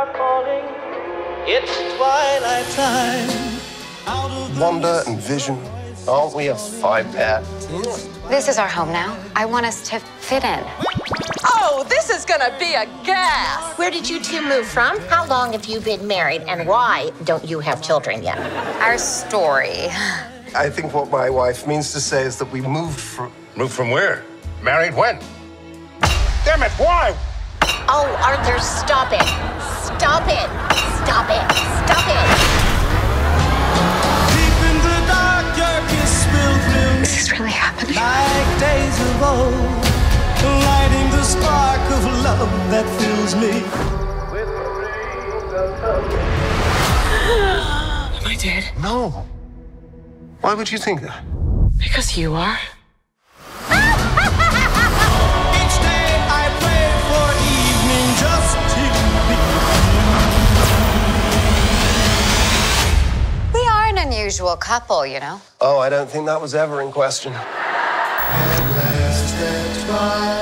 are calling. It's twilight time. Wonder and vision. Aren't we a five-pair? This is our home now. I want us to fit in. Oh, this is gonna be a gas! Where did you two move from? How long have you been married? And why don't you have children yet? Our story. I think what my wife means to say is that we moved from... Moved from where? Married when? Damn it, why? Oh, Arthur, stop it. Stop it. Stop it. Stop it. Deep in the dark, your kiss will thrill. Is this really happening? Like days of old, lighting the spark of love that fills me. Am I dead? No. Why would you think that? Because you are. Each day I pray for evening just to be. We are an unusual couple, you know. Oh, I don't think that was ever in question. At last, that's why.